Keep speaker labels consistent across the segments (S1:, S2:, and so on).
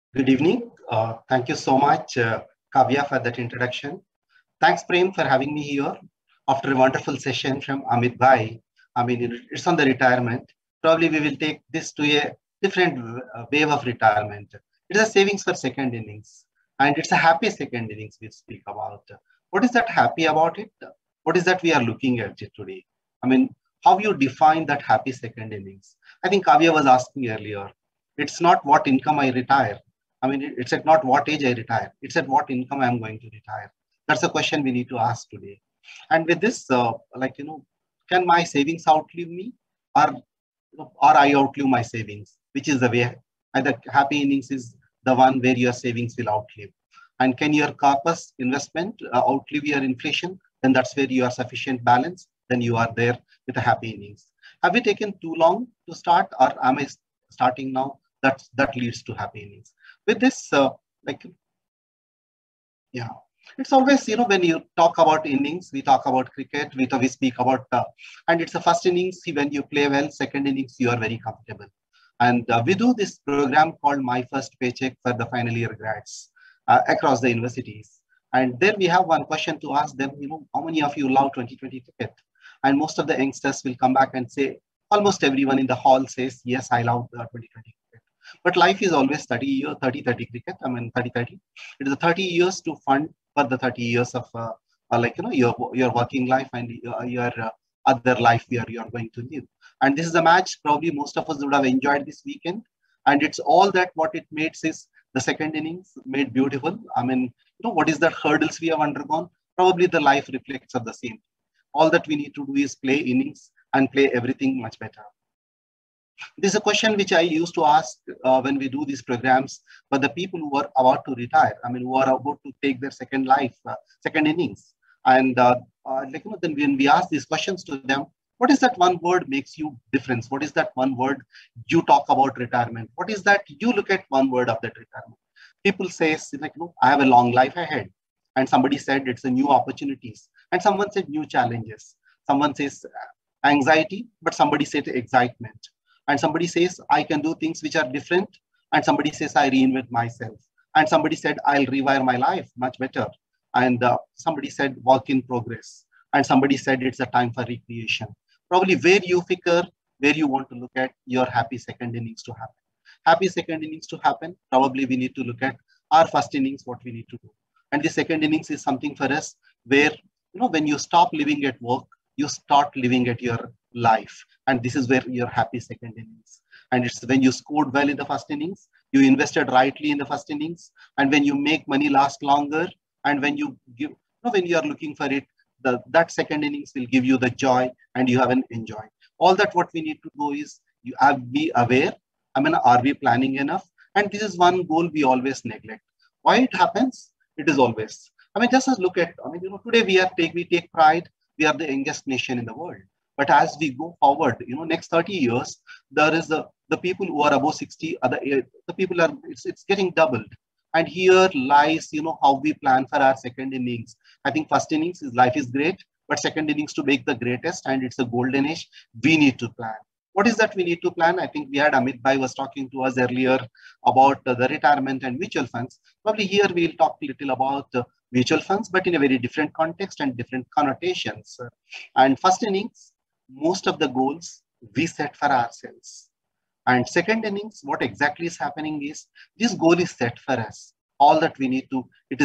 S1: Good evening. Thank you so much, Kavya, for that introduction. Thanks, Prem, for having me here after a wonderful session from Amit Bhai. I mean, it's on the retirement. Probably we will take this to a different wave of retirement. It's a savings for second innings, and it's a happy second innings we speak about. What is that happy about it? What is that we are looking at it today? I mean, how you define that happy second innings? I think Kavya was asking earlier. It's not what income I retire. I mean, it's at not what age I retire. It's at what income I'm going to retire. That's a question we need to ask today. And with this, can my savings outlive me, or or I outlive my savings? Which is the way? Either happy innings is the one where your savings will outlive. And can your corpus investment outlive your inflation? Then that's where you are sufficient balance. Then you are there with a happy innings. Have we taken too long to start, or am I starting now? That leads to happy innings. With this, like yeah, it's always, when you talk about innings, we talk about cricket, we speak about, and it's the first innings, when you play well, second innings, you are very comfortable. And we do this program called My First Paycheck for the final year grads across the universities. And there we have one question to ask them, how many of you love 2020 cricket? And most of the youngsters will come back and say, almost everyone in the hall says, yes, I love 2020 cricket. But life is always 30-30 cricket. I mean, 30-30. It is 30 years to fund for the 30 years of your working life and your other life where you are going to live. And this is a match probably most of us would have enjoyed this weekend. And it's all that what it makes is the second innings made beautiful. I mean, what is the hurdles we have undergone? Probably the life reflects of the same. All that we need to do is play innings and play everything much better. This is a question which I used to ask when we do these programs, but the people who are about to retire, I mean, who are about to take their second life, second innings. And then when we ask these questions to them, what is that one word makes you difference? What is that one word you talk about retirement? What is that you look at one word of that retirement? People say, I have a long life ahead. And somebody said it's a new opportunities. And someone said new challenges. Someone says anxiety, but somebody said excitement. And somebody says, I can do things which are different. And somebody says, I reinvent myself. And somebody said, I'll rewire my life much better. And somebody said, work in progress. And somebody said, it's a time for recreation. Probably where you figure, where you want to look at your happy second innings to happen. Happy second innings to happen, probably we need to look at our first innings, what we need to do. And the second innings is something for us where, when you stop living at work, you start living at your life. And this is where your happy second innings. And it's when you scored well in the first innings, you invested rightly in the first innings. And when you make money last longer, and when you give, when you are looking for it, that second innings will give you the joy and you have an enjoy. All that what we need to do is you have be aware. I mean, are we planning enough? And this is one goal we always neglect. Why it happens? It is always. I mean, just as look at, today we take pride. We are the youngest nation in the world. But as we go forward, next 30 years, there is the people who are above 60, the people are, it's getting doubled. And here lies, how we plan for our second innings. I think first innings is life is great, but second innings to make the greatest, and it's a golden age, we need to plan. What is that we need to plan? I think we had Amit Bhai was talking to us earlier about the retirement and mutual funds. Probably here we'll talk a little about mutual funds, but in a very different context and different connotations. And first innings, most of the goals we set for ourselves. And second innings, what exactly is happening is this goal is set for us. All that we need to, it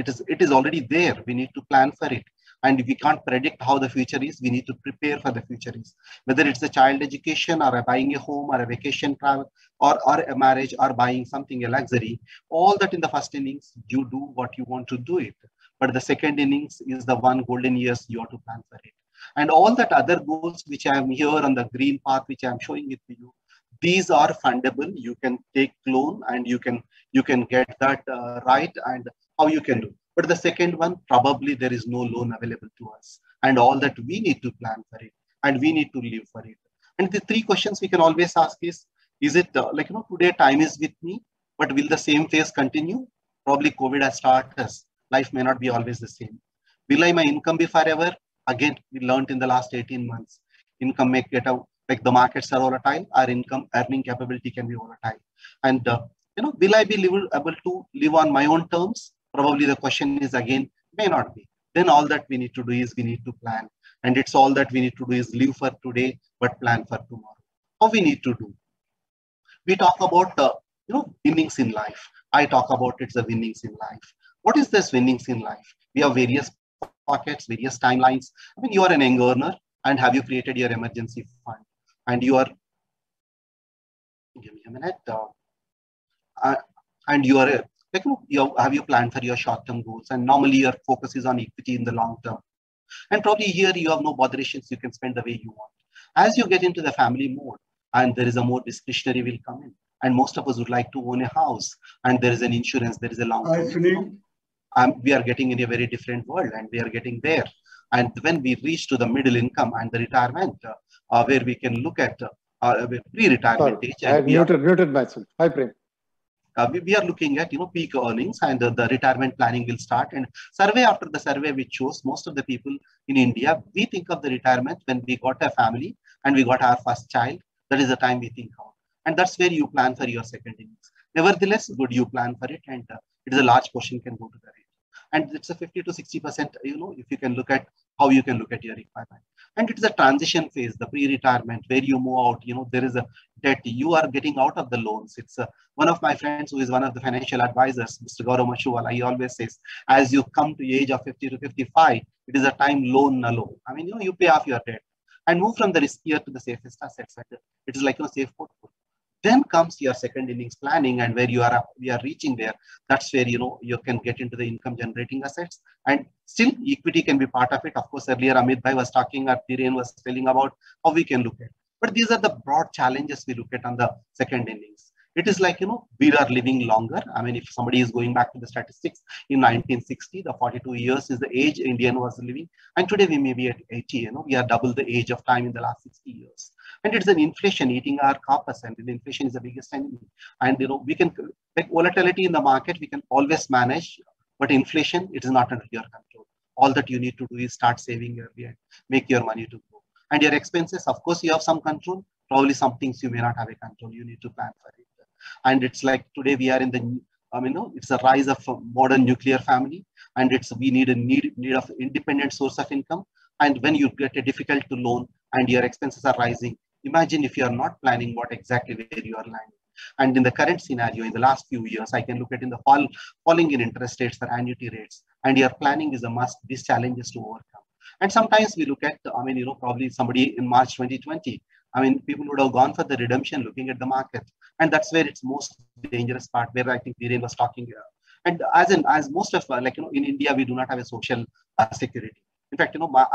S1: is already there. We need to plan for it. And we can't predict how the future is. We need to prepare for the future is. Whether it's a child education or buying a home or a vacation travel or a marriage or buying something, a luxury, all that in the first innings, you do what you want to do it. But the second innings is the one golden years you have to plan for it. And all that other goals, which I am here on the green path, which I am showing it to you, these are fundable. You can take loan and you can get that right, and how you can do. But the second one, probably there is no loan available to us. And all that we need to plan for it and we need to live for it. And the three questions we can always ask is it today time is with me, but will the same phase continue? Probably COVID has started us. Life may not be always the same. Will my income be forever? Again, we learned in the last 18 months, income may get out, like the markets are volatile, our income earning capability can be volatile. And will I be able to live on my own terms? Probably the question is again, may not be. Then all that we need to do is we need to plan. And it's all that we need to do is live for today, but plan for tomorrow. How we need to do? We talk about, winnings in life. I talk about it's the winnings in life. What is this winnings in life? We have various pockets, various timelines. I mean, you are an young earner and have you created your emergency fund and you are, give me a minute, uh, and you are have you planned for your short-term goals, and normally your focus is on equity in the long term, and probably here you have no botherations, you can spend the way you want. As you get into the family mode and there is a more discretionary will come in, and most of us would like to own a house, and there is an insurance, there is a long term. We are getting in a very different world and we are getting there. And when we reach to the middle income and the retirement, where we can look at pre-retirement age.
S2: I had muted myself. Hi, Prem.
S1: We are looking at peak earnings, and the retirement planning will start. And survey after the survey which shows most of the people in India, we think of the retirement when we got a family and we got our first child. That is the time we think of, and that's where you plan for your second innings. Nevertheless, good, you plan for it, and it is a large portion can go to the rate. And it's a 50 to 60%, if you can look at how you can look at your requirement. And it's a transition phase, the pre-retirement, where you move out, there is a debt, you are getting out of the loans. It's one of my friends who is one of the financial advisors, Mr. Gaurav Mashuwala, he always says, as you come to the age of 50 to 55, it is a time loan alone. I mean, you pay off your debt and move from the riskier to the safest assets. It is like a safe portfolio. Then comes your second innings planning, and where we are reaching there. That's where you can get into the income generating assets, and still equity can be part of it. Of course, earlier Amit Bhai was talking, or Dhiren was telling about how we can look at. But these are the broad challenges we look at on the second innings. It is like, we are living longer. I mean, if somebody is going back to the statistics, in 1960, the 42 years is the age Indian was living. And today we may be at 80, we are double the age of time in the last 60 years. And it's an inflation eating our corpus, and the inflation is the biggest enemy. And, we can, like volatility in the market, we can always manage, but inflation, it is not under your control. All that you need to do is start saving early and make your money to grow. And your expenses, of course, you have some control. Probably some things you may not have a control. You need to plan for it. And it's like today we are in the, it's a rise of a modern nuclear family, and we need of independent source of income. And when you get a difficult to loan and your expenses are rising, imagine if you are not planning what exactly where you are landing. And in the current scenario, in the last few years, I can look at in the falling in interest rates or annuity rates, and your planning is a must. These challenges to overcome. And sometimes we look at, probably somebody in March 2020, people would have gone for the redemption looking at the market. And that's where it's most dangerous part, where I think Dhiren was talking here. And as most of, in India, we do not have a social security. In fact,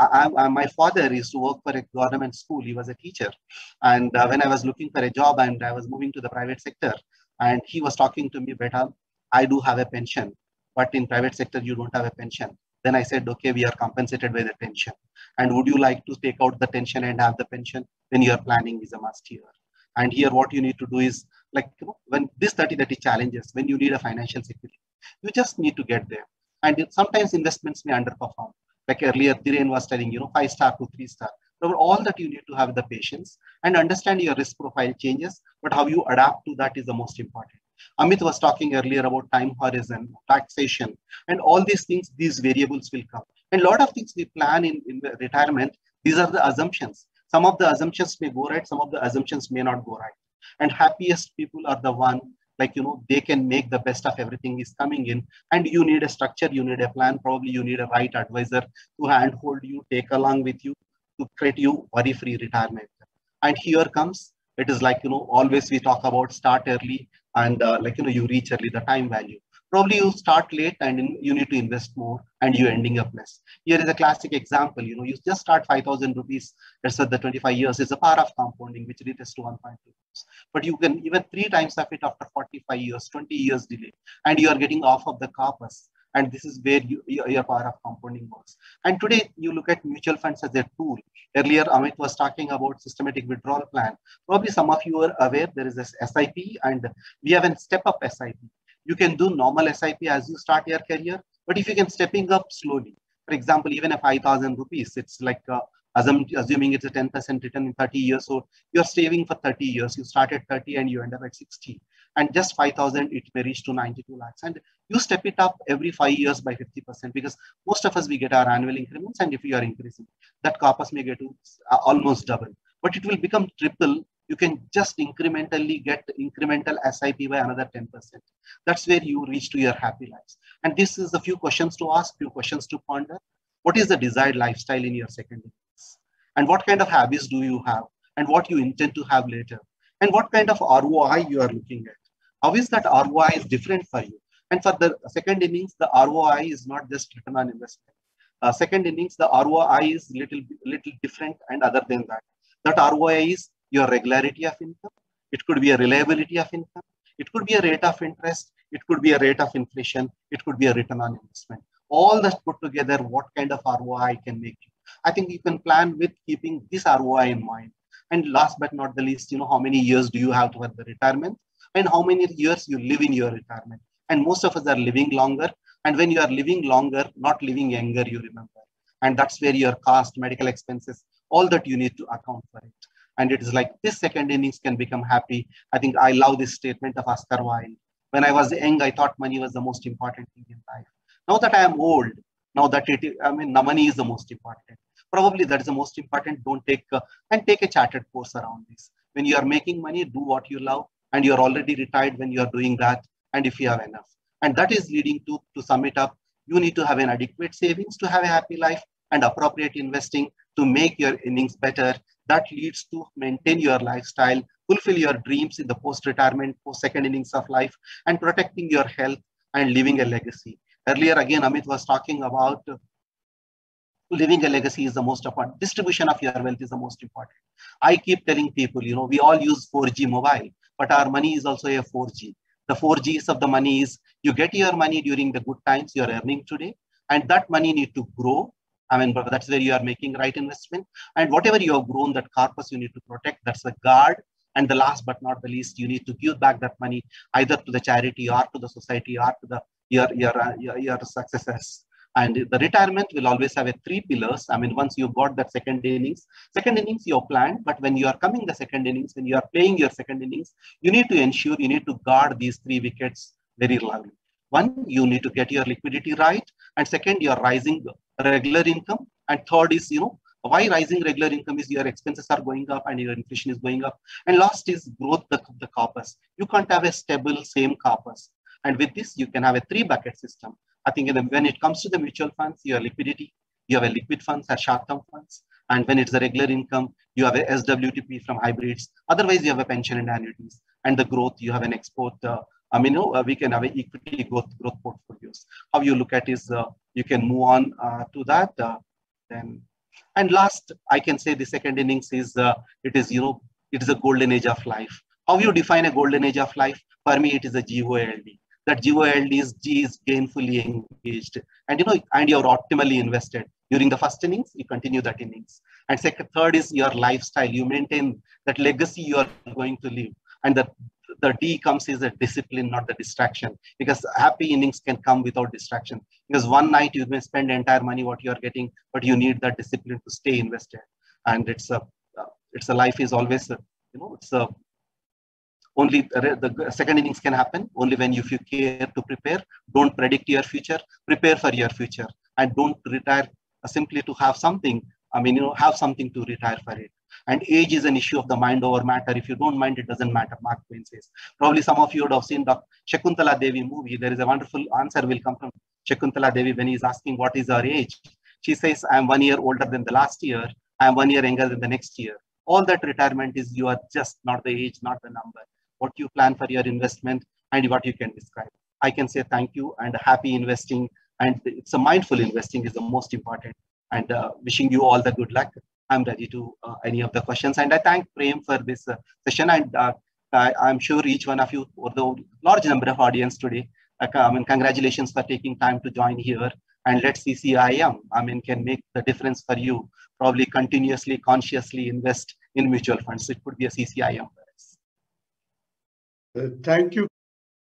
S1: my father used to work for a government school. He was a teacher. And when I was looking for a job and I was moving to the private sector, and he was talking to me, Beta, I do have a pension, but in private sector, you don't have a pension. Then I said, okay, we are compensated by the pension. And would you like to take out the pension and have the pension? Then your planning is a must here. And here what you need to do is, when this 30-30 challenges, when you need a financial security, you just need to get there. And sometimes investments may underperform. Like earlier, Dhiren was telling, 5-star to 3-star. So all that you need to have the patience and understand your risk profile changes, but how you adapt to that is the most important. Amit was talking earlier about time horizon, taxation, and all these things, these variables will come. And a lot of things we plan in the retirement, these are the assumptions. Some of the assumptions may go right, some of the assumptions may not go right. And happiest people are the one, they can make the best of everything is coming in. And you need a structure, you need a plan, probably you need a right advisor to handhold you, take along with you to create you worry-free retirement. And here comes, it is always we talk about start early and you reach early, the time value. Probably you start late and you need to invest more and you're ending up less. Here is a classic example, you just start 5,000 rupees, let's say the 25 years is a power of compounding, which reaches to 1.2. But you can even 3 times of it after 45 years, 20 years delay, and you are getting off of the corpus. And this is where your power of compounding works. And today you look at mutual funds as a tool. Earlier, Amit was talking about systematic withdrawal plan. Probably some of you are aware there is this SIP, and we have a step-up SIP. You can do normal SIP as you start your career, but if you can stepping up slowly, for example, even a 5,000 rupees, it's like assuming it's a 10% return in 30 years. So you're saving for 30 years. You start at 30 and you end up at 60. And just 5,000, it may reach to 92 lakhs. And you step it up every 5 years by 50%, because most of us, we get our annual increments. And if you are increasing, that corpus may get to almost double, but it will become triple. You can just incrementally get incremental SIP by another 10%. That's where you reach to your happy lives. And this is a few questions to ask, few questions to ponder. What is the desired lifestyle in your second innings? And what kind of habits do you have? And what you intend to have later? And what kind of ROI you are looking at? How is that ROI is different for you? And for the second innings, the ROI is not just return on investment. Second innings, the ROI is little different. And other than that, that ROI is your regularity of income. It could be a reliability of income. It could be a rate of interest. It could be a rate of inflation. It could be a return on investment. All that put together, what kind of ROI can make you? I think you can plan with keeping this ROI in mind. And last but not the least, how many years do you have toward the retirement, and how many years you live in your retirement? And most of us are living longer. And when you are living longer, not living younger, you remember. And that's where your cost, medical expenses, all that you need to account for it. And it is like this second innings can become happy. I think I love this statement of Oscar Wilde. When I was young, I thought money was the most important thing in life. Now that I am old, now that the money is the most important. Probably that is the most important. Don't take take a chartered course around this. When you are making money, do what you love, and you are already retired when you are doing that. And if you have enough, and that is leading to sum it up, you need to have an adequate savings to have a happy life, and appropriate investing to make your innings better. That leads to maintain your lifestyle, fulfill your dreams in the post-retirement, post-second innings of life, and protecting your health and leaving a legacy. Earlier, again, Amit was talking about living a legacy is the most important. Distribution of your wealth is the most important. I keep telling people, we all use 4G mobile, but our money is also a 4G. The 4Gs of the money is you get your money during the good times you're earning today, and that money need to grow. That's where you are making right investment. And whatever you have grown, that corpus you need to protect. That's the guard. And the last but not the least, you need to give back that money either to the charity or to the society or to the your successors. And the retirement will always have 3 pillars. Once you got that second innings you have planned, but when you are coming the second innings, when you are playing your second innings, you need to ensure, you need to guard these 3 wickets very loudly. One, you need to get your liquidity right. And second, your rising regular income. And third is, why rising regular income is your expenses are going up and your inflation is going up. And last is growth of the corpus. You can't have a stable same corpus. And with this, you can have a 3 bucket system. I think when it comes to the mutual funds, your liquidity, you have a liquid funds or short-term funds. And when it's a regular income, you have a SWTP from hybrids. Otherwise, you have a pension and annuities. And the growth, you have an export. We can have an equity growth portfolios. How you look at is you can move on to that. And last, I can say the second innings is it is a golden age of life. How you define a golden age of life? For me, it is a GOLD. That GOLD is G is gainfully engaged, and you're optimally invested. During the first innings, you continue that innings. And third is your lifestyle. You maintain that legacy you are going to live. And the D comes is a discipline, not the distraction. Because happy innings can come without distraction. Because one night you may spend entire money what you are getting, but you need that discipline to stay invested. And it's a life is always only the second innings can happen only when you care to prepare. Don't predict your future, prepare for your future, and don't retire simply to have something. Have something to retire for it. And age is an issue of the mind over matter. If you don't mind, it doesn't matter, Mark Twain says. Probably some of you would have seen the Shakuntala Devi movie. There is a wonderful answer will come from Shakuntala Devi when he's asking what is our age. She says, I am 1 year older than the last year. I am 1 year younger than the next year. All that retirement is you are just not the age, not the number. What you plan for your investment and what you can describe. I can say thank you and happy investing. And it's a mindful investing is the most important. And wishing you all the good luck. I'm ready to any of the questions. And I thank Prem for this session. And I'm sure each one of you, or the large number of audience today, congratulations for taking time to join here. And let's see CIM, can make the difference for you. Probably continuously, consciously invest in mutual funds. It could be a CCIM for us.
S3: Thank you.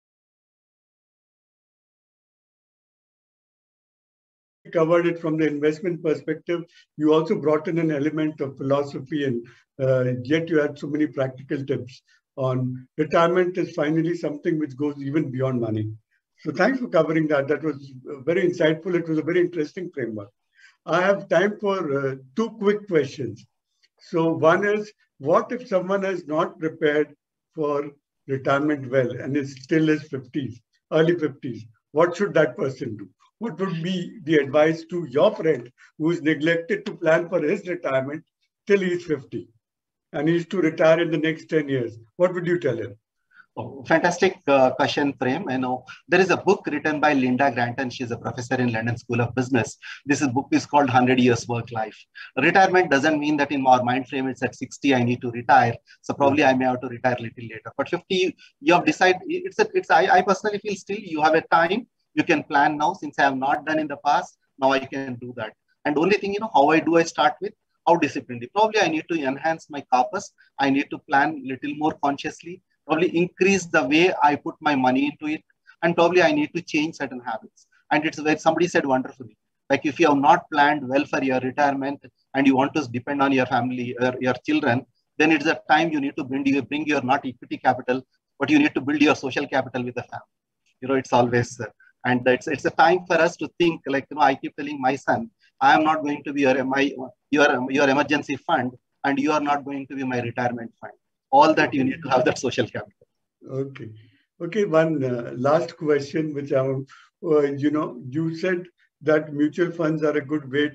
S3: Covered it from the investment perspective. You also brought in an element of philosophy, and yet you had so many practical tips. on retirement is finally something which goes even beyond money. So thanks for covering that. That was very insightful. It was a very interesting framework. I have time for two quick questions. So one is, what if someone has not prepared for retirement well and is still his 50s, early 50s? What should that person do? What would be the advice to your friend who is neglected to plan for his retirement till he's 50 and he's to retire in the next 10 years? What would you tell him?
S1: Oh, fantastic question, Prem. There is a book written by Linda Granton. She's a professor in London School of Business. This book is called 100 Years Work Life. Retirement doesn't mean that in our mind frame, it's at 60, I need to retire. So probably I may have to retire a little later. But 50, you have decided, I personally feel still you have a time. You can plan now. Since I have not done in the past, now I can do that. And only thing, how I start with, how disciplined. Probably I need to enhance my corpus. I need to plan a little more consciously. Probably increase the way I put my money into it, and probably I need to change certain habits. And it's where somebody said wonderfully, like if you have not planned well for your retirement and you want to depend on your family or your children, then it's a time you need to bring your not equity capital, but you need to build your social capital with the family. It's always, and it's a time for us to think, like, I keep telling my son, I am not going to be your emergency fund, and you are not going to be my retirement fund. All that you need to have that social capital.
S3: Okay. One last question, which you said that mutual funds are a good way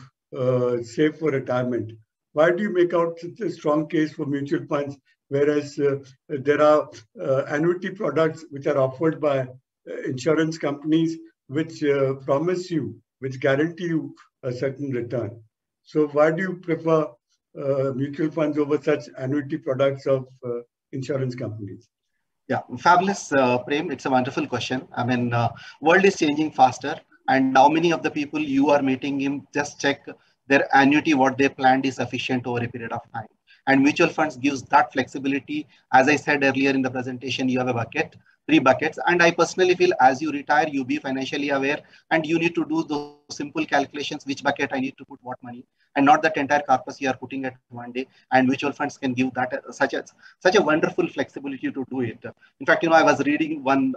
S3: to save for retirement. Why do you make out such a strong case for mutual funds, whereas there are annuity products which are offered by insurance companies which promise you, which guarantee you a certain return? So why do you prefer mutual funds over such annuity products of insurance companies?
S1: Yeah, fabulous, Prem. It's a wonderful question. World is changing faster, and how many of the people you are meeting in just check their annuity, what they planned is sufficient over a period of time. And mutual funds gives that flexibility. As I said earlier in the presentation, you have a bucket, 3 buckets. And I personally feel as you retire, you be financially aware and you need to do those simple calculations, which bucket I need to put what money, and not that entire corpus you are putting at one day. And mutual funds can give that such a wonderful flexibility to do it. In fact, I was reading one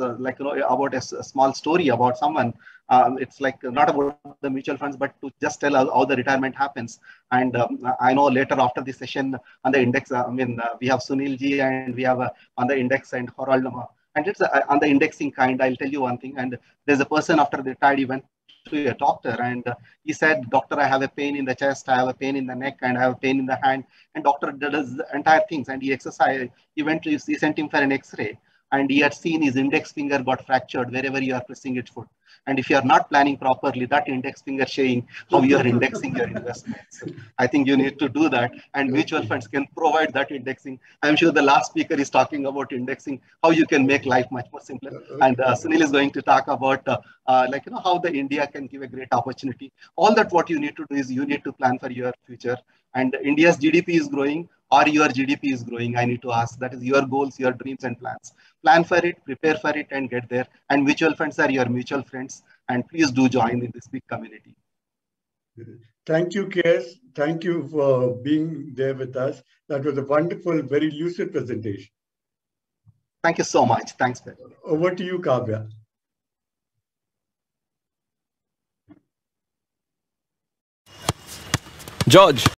S1: about a small story about someone. It's like not about the mutual funds, but to just tell how the retirement happens. And I know later after the session on the index, we have Sunil ji and we have on the index and Harald. And it's on the indexing kind. I'll tell you one thing. And there's a person after they retired, he went to a doctor and he said, "Doctor, I have a pain in the chest, I have a pain in the neck, and I have a pain in the hand." And doctor does the entire things, and he exercised. He sent him for an X-ray, and he had seen his index finger got fractured wherever you are pressing its foot. And if you are not planning properly, that index finger showing how you are indexing your investments. I think you need to do that. And mutual funds can provide that indexing. I'm sure the last speaker is talking about indexing, how you can make life much more simpler. And Sunil is going to talk about how the India can give a great opportunity. All that what you need to do is you need to plan for your future. And India's GDP is growing, or your GDP is growing. I need to ask. That is your goals, your dreams and plans. Plan for it, prepare for it, and get there. And mutual funds are your mutual friends. And please do join in this big community.
S3: Thank you, K.S. Thank you for being there with us. That was a wonderful, very lucid presentation.
S1: Thank you so much. Thanks, Ben.
S3: Over to you, Kavya.
S4: George.